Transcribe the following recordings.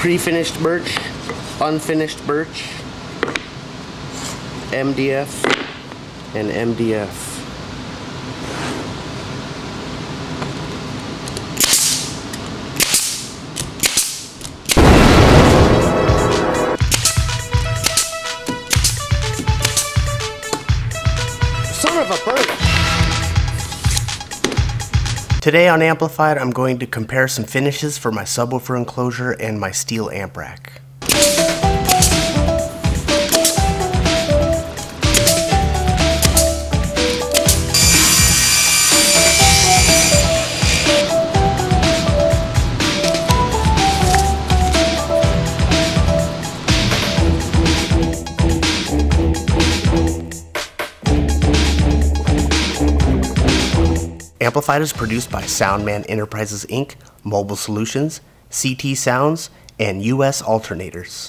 Pre-finished birch, unfinished birch, MDF, and MDF. Son of a birch! Today on Amplified, I'm going to compare some finishes for my subwoofer enclosure and my steel amp rack. Amplified is produced by Soundman Enterprises Inc., Mobile Solutions, CT Sounds, and US Alternators.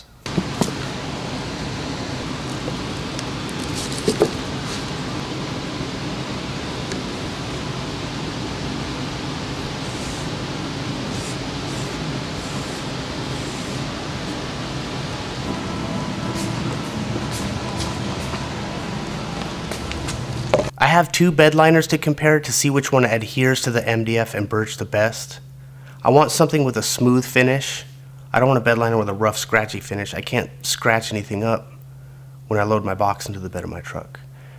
I have two bed liners to compare to see which one adheres to the MDF and birch the best. I want something with a smooth finish. I don't want a bed liner with a rough, scratchy finish. I can't scratch anything up when I load my box into the bed of my truck.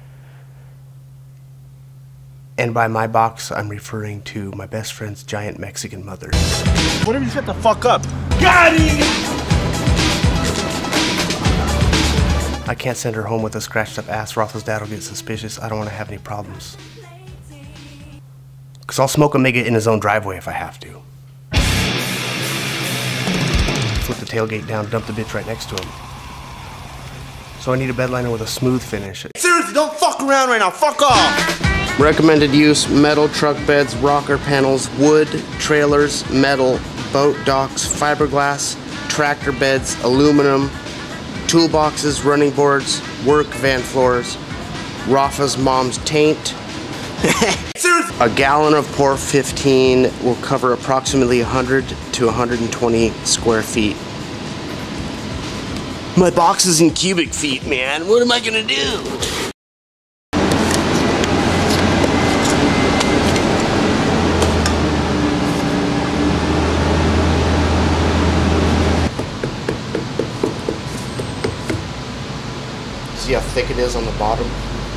And by my box, I'm referring to my best friend's giant Mexican mother. Whatever, you shut the fuck up. Got it! I can't send her home with a scratched up ass. Rotha's dad will get suspicious. I don't want to have any problems. Because I'll smoke a maggot in his own driveway if I have to. Flip the tailgate down, dump the bitch right next to him. So I need a bed liner with a smooth finish. Seriously, don't fuck around right now. Fuck off! Recommended use: metal truck beds, rocker panels, wood, trailers, metal, boat docks, fiberglass, tractor beds, aluminum, toolboxes, running boards, work van floors, Rafa's mom's taint. A gallon of POR15 will cover approximately 100 to 120 square feet. My box is in cubic feet, man. What am I gonna do? See how thick it is on the bottom?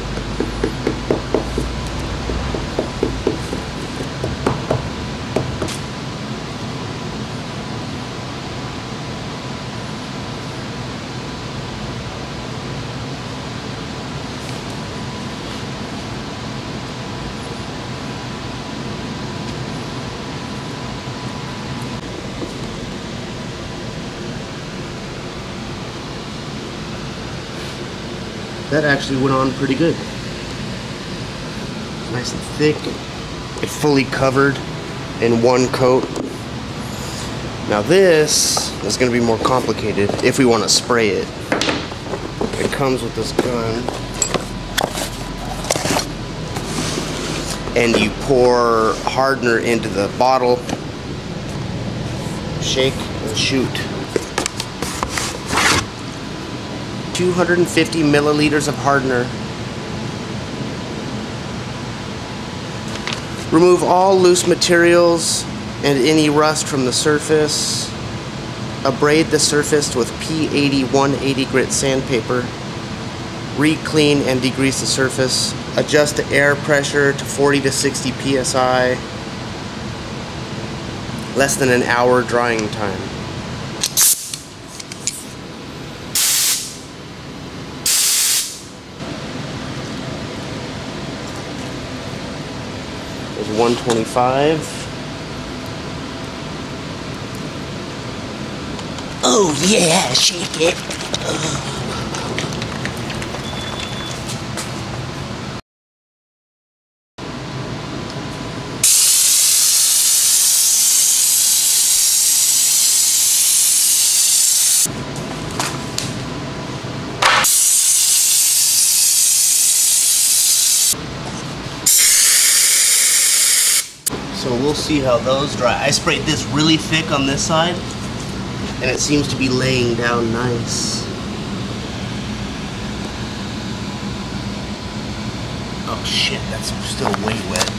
That actually went on pretty good. Nice and thick. It fully covered in one coat. Now this is going to be more complicated if we want to spray it. It comes with this gun. And you pour hardener into the bottle. Shake and shoot. 250 milliliters of hardener. Remove all loose materials and any rust from the surface. Abrade the surface with P80 180 grit sandpaper. Re-clean and degrease the surface. Adjust the air pressure to 40 to 60 psi. Less than an hour drying time. There's 125. Oh yeah, shake it. So we'll see how those dry. I sprayed this really thick on this side. and it seems to be laying down nice. Oh shit, that's still way wet.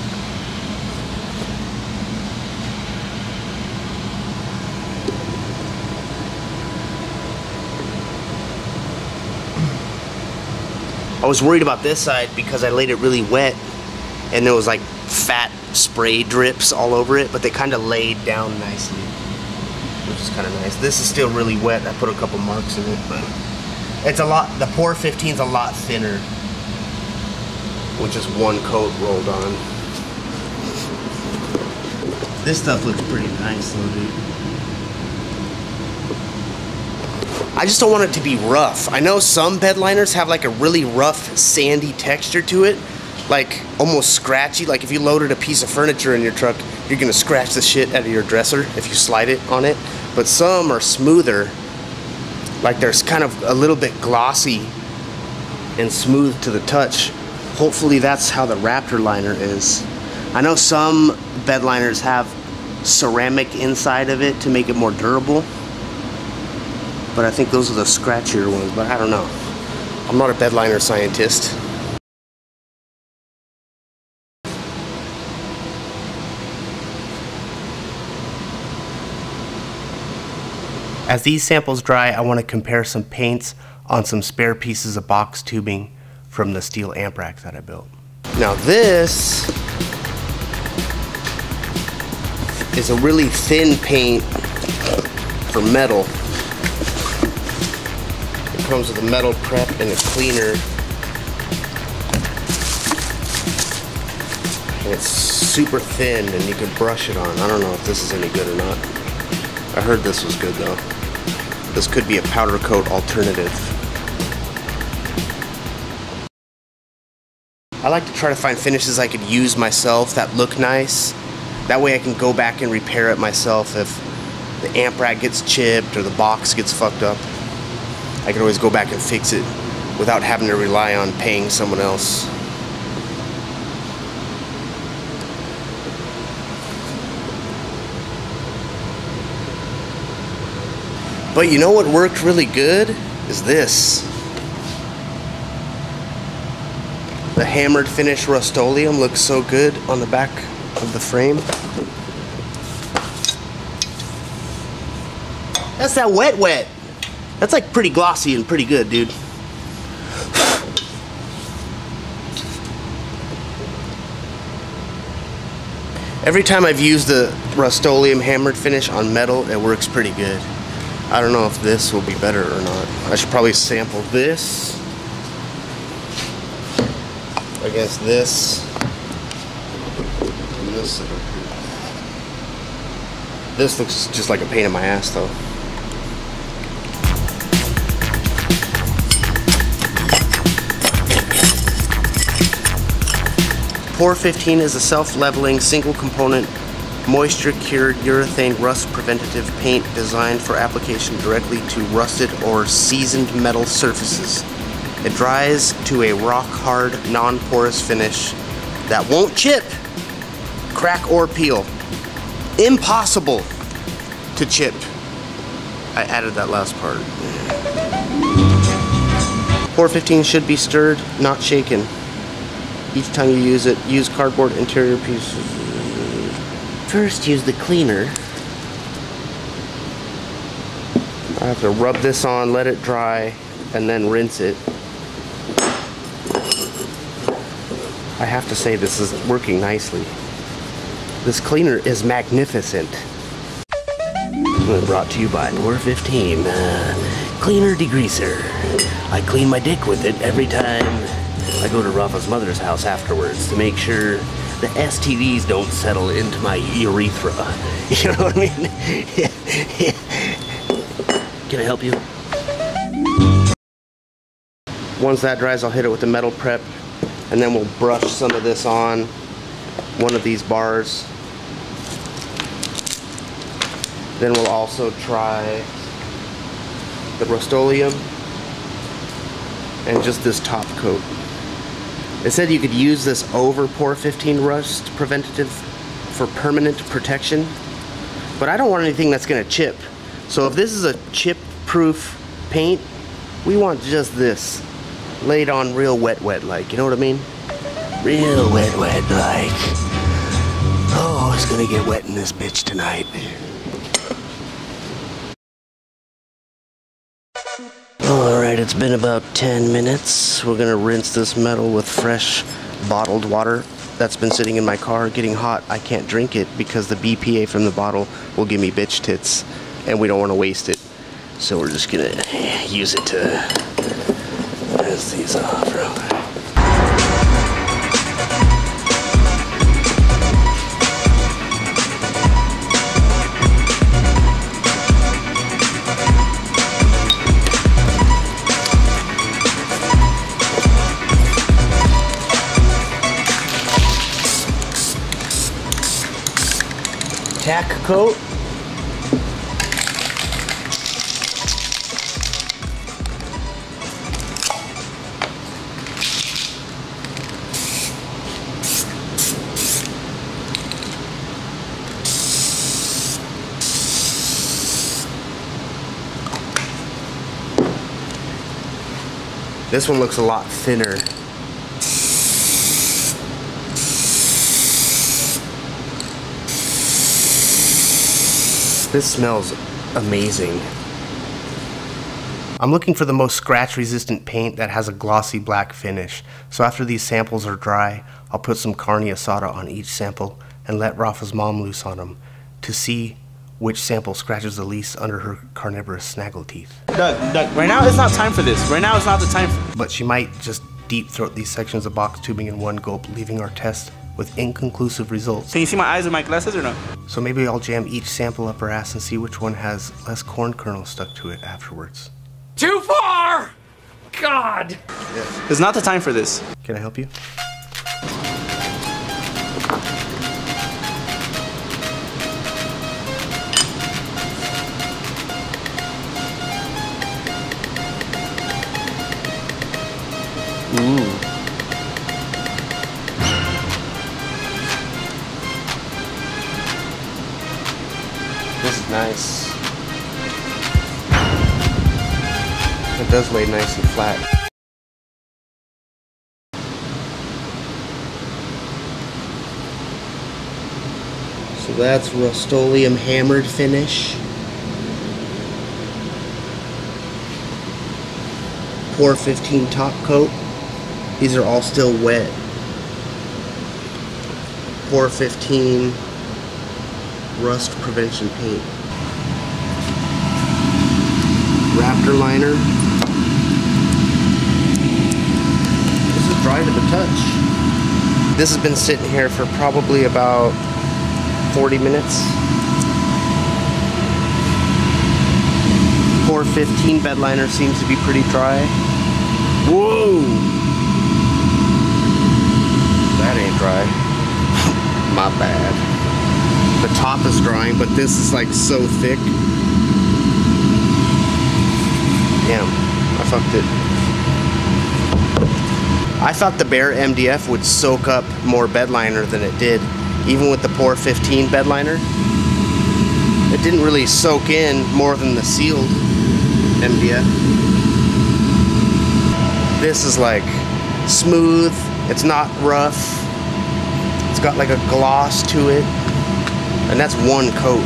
I was worried about this side because I laid it really wet and there was like fat spray drips all over it, but they kind of laid down nicely, which is kind of nice. This is still really wet. I put a couple marks in it, but it's a lot, the POR15 is a lot thinner with just one coat rolled on. This stuff looks pretty nice though, dude. I just don't want it to be rough. I know some bed liners have like a really rough, sandy texture to it, like almost scratchy. Like if you loaded a piece of furniture in your truck, you're gonna scratch the shit out of your dresser if you slide it on it. But some are smoother, like there's kind of a little bit glossy and smooth to the touch. Hopefully that's how the Raptor liner is. I know some bed liners have ceramic inside of it to make it more durable, but I think those are the scratchier ones, but I don't know. I'm not a bed liner scientist. As these samples dry, I want to compare some paints on some spare pieces of box tubing from the steel amp racks that I built. Now this is a really thin paint for metal. It comes with a metal prep and a cleaner. And it's super thin and you can brush it on. I don't know if this is any good or not. I heard this was good though. This could be a powder coat alternative. I like to try to find finishes I could use myself that look nice. That way I can go back and repair it myself if the amp rack gets chipped or the box gets fucked up. I can always go back and fix it without having to rely on paying someone else. But you know what worked really good is this. The hammered finish Rust-Oleum looks so good on the back of the frame. That's that wet. That's like pretty glossy and pretty good, dude. Every time I've used the Rust-Oleum hammered finish on metal, it works pretty good. I don't know if this will be better or not. I should probably sample this against this. And this looks just like a pain in my ass though. POR15 is a self-leveling, single-component, moisture-cured urethane rust-preventative paint designed for application directly to rusted or seasoned metal surfaces. It dries to a rock-hard, non-porous finish that won't chip, crack, or peel. Impossible to chip. I added that last part. POR15 should be stirred, not shaken. Each time you use it, use cardboard interior pieces. First, use the cleaner. I have to rub this on, let it dry, and then rinse it. I have to say this is working nicely. This cleaner is magnificent. Brought to you by POR15 Cleaner Degreaser. I clean my dick with it every time I go to Rafa's mother's house afterwards to make sure the STDs don't settle into my urethra. You know what I mean? Can I help you? Once that dries, I'll hit it with the metal prep, and then we'll brush some of this on one of these bars. Then we'll also try the Rust-Oleum and just this top coat. It said you could use this over POR15 rust preventative for permanent protection, but I don't want anything that's gonna chip. So if this is a chip-proof paint, we want just this. Laid on real wet like, you know what I mean? Real wet like. Oh, it's gonna get wet in this bitch tonight. Alright, it's been about 10 minutes. We're gonna rinse this metal with fresh bottled water that's been sitting in my car getting hot. I can't drink it because the BPA from the bottle will give me bitch tits and we don't want to waste it. So we're just gonna use it to rinse these off real quick. Tack coat. This one looks a lot thinner. This smells amazing. I'm looking for the most scratch resistant paint that has a glossy black finish. So after these samples are dry, I'll put some carne asada on each sample and let Rafa's mom loose on them to see which sample scratches the least under her carnivorous snaggle teeth. Doug, right now it's not time for this. Right now it's not the time But she might just deep throat these sections of box tubing in one gulp, leaving our test with inconclusive results. Can you see my eyes with my glasses or no? So maybe I'll jam each sample up her ass and see which one has less corn kernels stuck to it afterwards. Too far! God! It's not the time for this. Can I help you? Ooh. This is nice. It does lay nice and flat. So that's Rust-Oleum hammered finish. POR15 top coat. These are all still wet. POR15 rust prevention paint. Raptor liner. This is dry to the touch. This has been sitting here for probably about 40 minutes. POR15 bed liner seems to be pretty dry. Whoa! That ain't dry. My bad. The top is drying, but this is like so thick. Damn, I fucked it. I thought the bare MDF would soak up more bed liner than it did. Even with the POR15 bed liner, it didn't really soak in more than the sealed MDF. This is like smooth, it's not rough, it's got like a gloss to it, and that's one coat.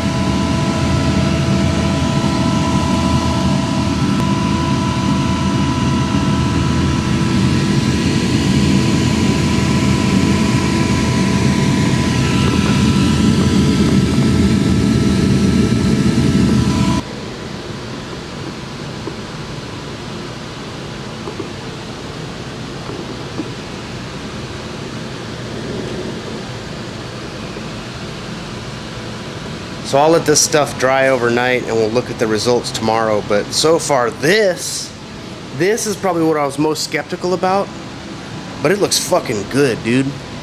So I'll let this stuff dry overnight and we'll look at the results tomorrow. But so far this is probably what I was most skeptical about. But it looks fucking good, dude.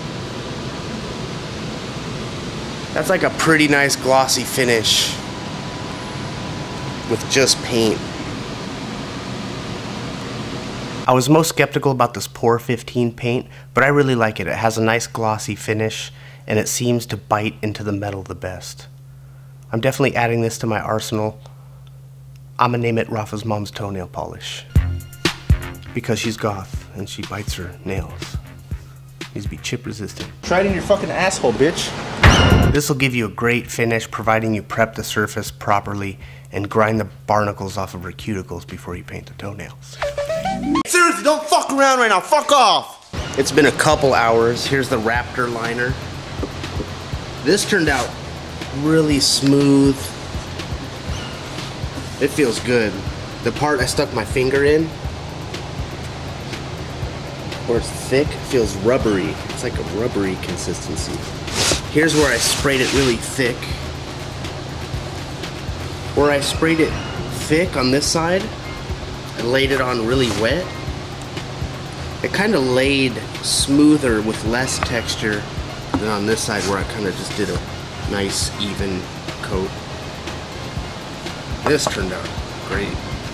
That's like a pretty nice glossy finish with just paint. I was most skeptical about this POR15 paint, but I really like it. It has a nice glossy finish and it seems to bite into the metal the best. I'm definitely adding this to my arsenal. I'm gonna name it Rafa's mom's toenail polish. Because she's goth and she bites her nails. Needs to be chip resistant. Try it in your fucking asshole, bitch. This will give you a great finish, providing you prep the surface properly and grind the barnacles off of her cuticles before you paint the toenails. Seriously, don't fuck around right now. Fuck off. It's been a couple hours. Here's the Raptor liner. This turned out really smooth. It feels good. The part I stuck my finger in, where it's thick, feels rubbery. It's like a rubbery consistency. Here's where I sprayed it really thick. Where I sprayed it thick on this side, I laid it on really wet. It kind of laid smoother with less texture than on this side where I kind of just did a nice even coat. This turned out great.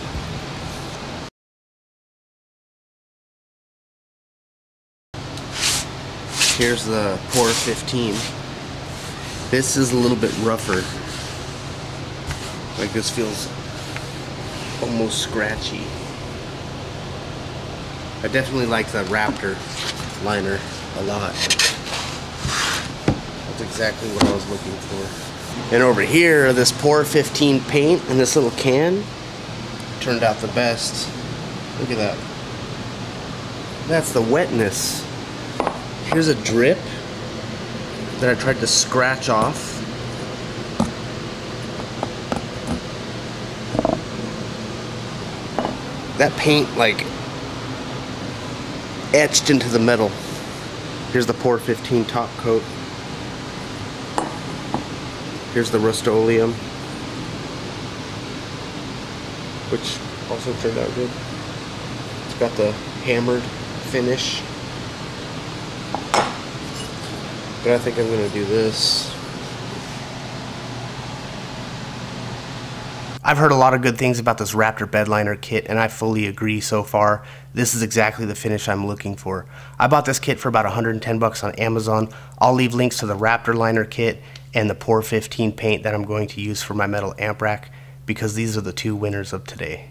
Here's the POR15. This is a little bit rougher. Like this feels almost scratchy. I definitely like the Raptor liner a lot. That's exactly what I was looking for. And over here, this POR15 paint in this little can turned out the best. Look at that. That's the wetness. Here's a drip that I tried to scratch off. That paint like etched into the metal. Here's the POR15 top coat. Here's the Rust-Oleum, which also turned out good. It's got the hammered finish. But I think I'm gonna do this. I've heard a lot of good things about this Raptor bed liner kit, and I fully agree so far. This is exactly the finish I'm looking for. I bought this kit for about 110 bucks on Amazon. I'll leave links to the Raptor liner kit and the POR15 paint that I'm going to use for my metal amp rack, because these are the two winners of today.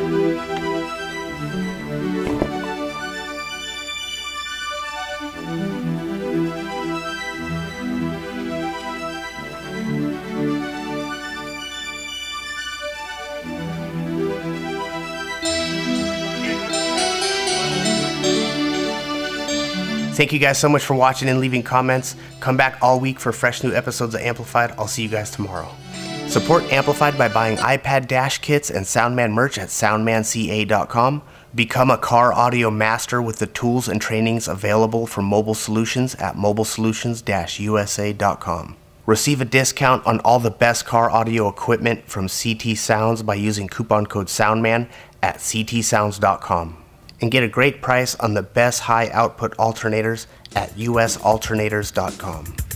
Thank you guys so much for watching and leaving comments. Come back all week for fresh new episodes of Amplified. I'll see you guys tomorrow. Support Amplified by buying iPad Dash kits and Soundman merch at soundmanca.com. Become a car audio master with the tools and trainings available from Mobile Solutions at mobilesolutions-usa.com. Receive a discount on all the best car audio equipment from CT Sounds by using coupon code SOUNDMAN at ctsounds.com. And get a great price on the best high output alternators at usalternators.com.